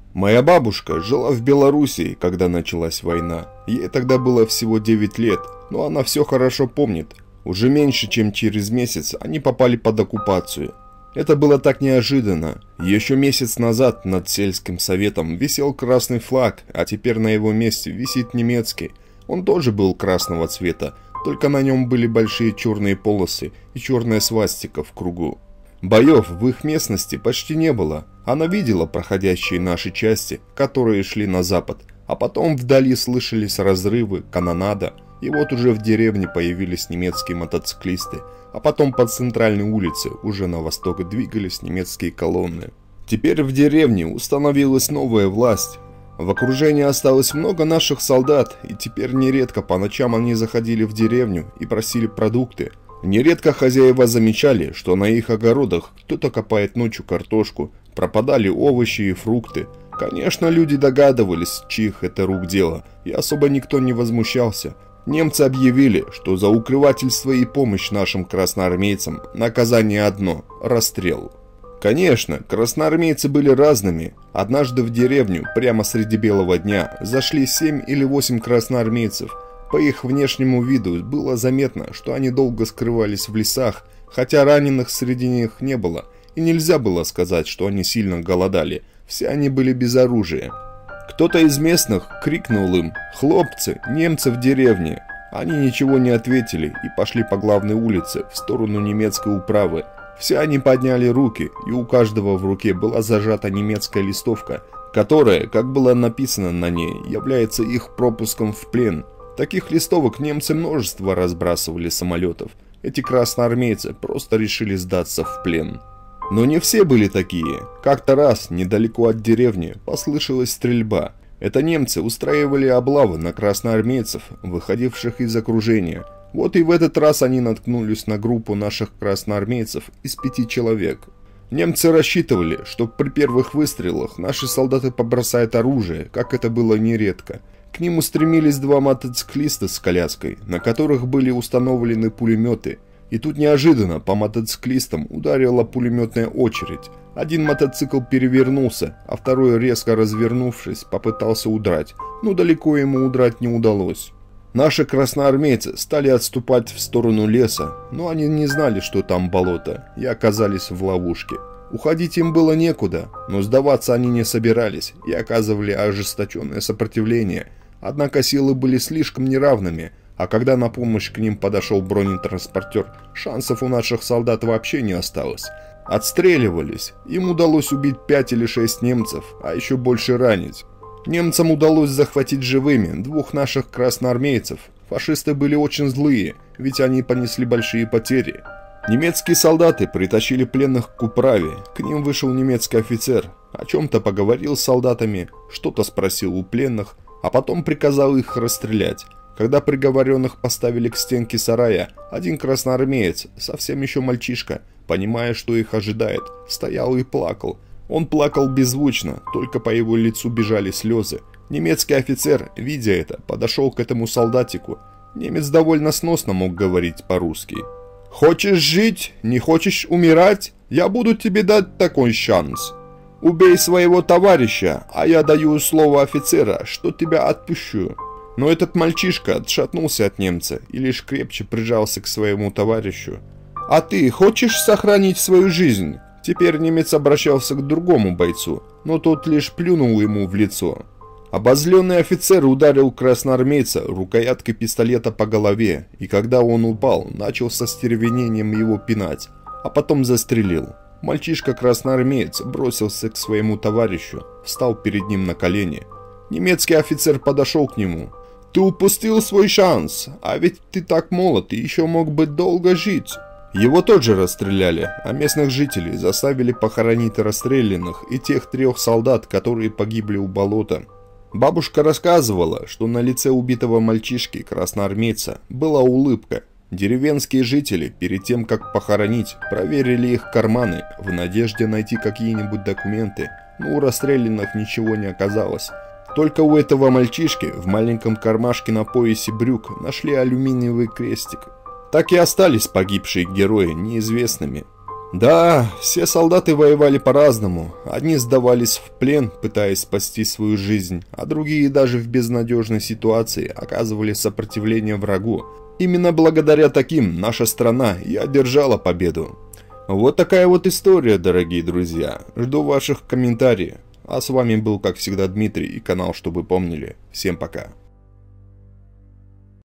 Моя бабушка жила в Белоруссии, когда началась война. Ей тогда было всего 9 лет, но она все хорошо помнит. Уже меньше, чем через месяц, они попали под оккупацию. Это было так неожиданно. Еще месяц назад над сельским советом висел красный флаг, а теперь на его месте висит немецкий. Он тоже был красного цвета, только на нем были большие черные полосы и черная свастика в кругу. Боев в их местности почти не было. Она видела проходящие наши части, которые шли на запад, а потом вдали слышались разрывы, канонада, и вот уже в деревне появились немецкие мотоциклисты, а потом по центральной улице уже на восток двигались немецкие колонны. Теперь в деревне установилась новая власть. В окружении осталось много наших солдат, и теперь нередко по ночам они заходили в деревню и просили продукты. Нередко хозяева замечали, что на их огородах кто-то копает ночью картошку, пропадали овощи и фрукты. Конечно, люди догадывались, чьих это рук дело, и особо никто не возмущался. Немцы объявили, что за укрывательство и помощь нашим красноармейцам наказание одно – расстрел. Конечно, красноармейцы были разными. Однажды в деревню, прямо среди белого дня, зашли 7 или 8 красноармейцев. По их внешнему виду было заметно, что они долго скрывались в лесах, хотя раненых среди них не было, и нельзя было сказать, что они сильно голодали, все они были без оружия. Кто-то из местных крикнул им: «Хлопцы, немцы в деревне!» Они ничего не ответили и пошли по главной улице в сторону немецкой управы. Все они подняли руки, и у каждого в руке была зажата немецкая листовка, которая, как было написано на ней, является их пропуском в плен. Таких листовок немцы множество разбрасывали самолетов. Эти красноармейцы просто решили сдаться в плен. Но не все были такие. Как-то раз, недалеко от деревни, послышалась стрельба. Это немцы устраивали облавы на красноармейцев, выходивших из окружения. Вот и в этот раз они наткнулись на группу наших красноармейцев из 5 человек. Немцы рассчитывали, что при первых выстрелах наши солдаты побросают оружие, как это было нередко. К ним устремились 2 мотоциклиста с коляской, на которых были установлены пулеметы. И тут неожиданно по мотоциклистам ударила пулеметная очередь. Один мотоцикл перевернулся, а второй, резко развернувшись, попытался удрать, но далеко ему удрать не удалось. Наши красноармейцы стали отступать в сторону леса, но они не знали, что там болото, и оказались в ловушке. Уходить им было некуда, но сдаваться они не собирались и оказывали ожесточенное сопротивление. Однако силы были слишком неравными, а когда на помощь к ним подошел бронетранспортер, шансов у наших солдат вообще не осталось. Отстреливались, им удалось убить 5 или 6 немцев, а еще больше ранить. Немцам удалось захватить живыми 2 наших красноармейцев. Фашисты были очень злые, ведь они понесли большие потери. Немецкие солдаты притащили пленных к управе, к ним вышел немецкий офицер, о чем-то поговорил с солдатами, что-то спросил у пленных, а потом приказал их расстрелять. Когда приговоренных поставили к стенке сарая, один красноармеец, совсем еще мальчишка, понимая, что их ожидает, стоял и плакал. Он плакал беззвучно, только по его лицу бежали слезы. Немецкий офицер, видя это, подошел к этому солдатику. Немец довольно сносно мог говорить по-русски. «Хочешь жить? Не хочешь умирать? Я буду тебе дать такой шанс. Убей своего товарища, а я даю слово офицера, что тебя отпущу». Но этот мальчишка отшатнулся от немца и лишь крепче прижался к своему товарищу. «А ты хочешь сохранить свою жизнь?» Теперь немец обращался к другому бойцу, но тот лишь плюнул ему в лицо. Обозленный офицер ударил красноармейца рукояткой пистолета по голове, и когда он упал, начал со стервенением его пинать, а потом застрелил. Мальчишка-красноармеец бросился к своему товарищу, встал перед ним на колени. Немецкий офицер подошел к нему. «Ты упустил свой шанс, а ведь ты так молод и еще мог бы долго жить». Его тоже расстреляли, а местных жителей заставили похоронить расстрелянных и тех 3 солдат, которые погибли у болота. Бабушка рассказывала, что на лице убитого мальчишки-красноармейца была улыбка. Деревенские жители, перед тем как похоронить, проверили их карманы в надежде найти какие-нибудь документы, но у расстрелянных ничего не оказалось. Только у этого мальчишки в маленьком кармашке на поясе брюк нашли алюминиевый крестик. Так и остались погибшие герои неизвестными. Да, все солдаты воевали по-разному. Одни сдавались в плен, пытаясь спасти свою жизнь, а другие даже в безнадежной ситуации оказывали сопротивление врагу. Именно благодаря таким наша страна и одержала победу. Вот такая вот история, дорогие друзья. Жду ваших комментариев. А с вами был, как всегда, Дмитрий и канал «Чтобы помнили». Всем пока.